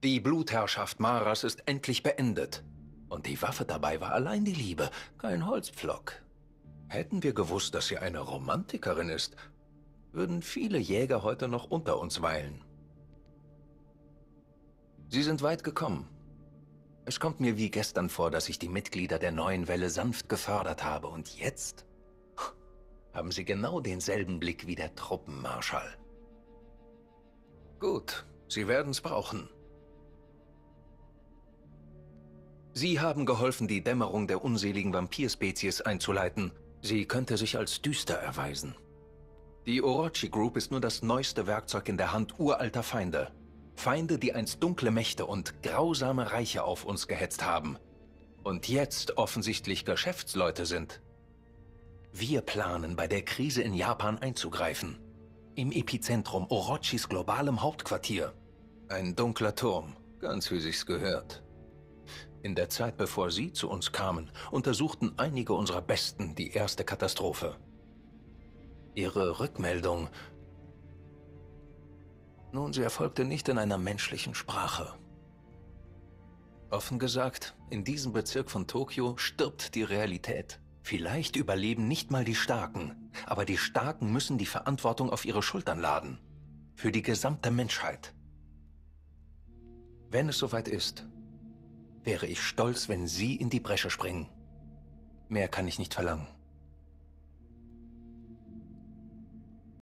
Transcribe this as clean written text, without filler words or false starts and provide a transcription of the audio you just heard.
Die Blutherrschaft Maras ist endlich beendet. Und die Waffe dabei war allein die Liebe, kein Holzpflock. Hätten wir gewusst, dass sie eine Romantikerin ist, würden viele Jäger heute noch unter uns weilen. Sie sind weit gekommen. Es kommt mir wie gestern vor, dass ich die Mitglieder der neuen Welle sanft gefördert habe. Und jetzt haben sie genau denselben Blick wie der Truppenmarschall. Gut, sie werden's brauchen. Sie haben geholfen, die Dämmerung der unseligen Vampirspezies einzuleiten. Sie könnte sich als düster erweisen. Die Orochi Group ist nur das neueste Werkzeug in der Hand uralter Feinde. Feinde, die einst dunkle Mächte und grausame Reiche auf uns gehetzt haben. Und jetzt offensichtlich Geschäftsleute sind. Wir planen, bei der Krise in Japan einzugreifen. Im Epizentrum Orochis globalem Hauptquartier. Ein dunkler Turm, ganz wie sich's gehört. In der Zeit, bevor Sie zu uns kamen, untersuchten einige unserer Besten die erste Katastrophe. Ihre Rückmeldung... Nun, sie erfolgte nicht in einer menschlichen Sprache. Offen gesagt, in diesem Bezirk von Tokio stirbt die Realität. Vielleicht überleben nicht mal die Starken, aber die Starken müssen die Verantwortung auf ihre Schultern laden. Für die gesamte Menschheit. Wenn es soweit ist, wäre ich stolz, wenn Sie in die Bresche springen. Mehr kann ich nicht verlangen.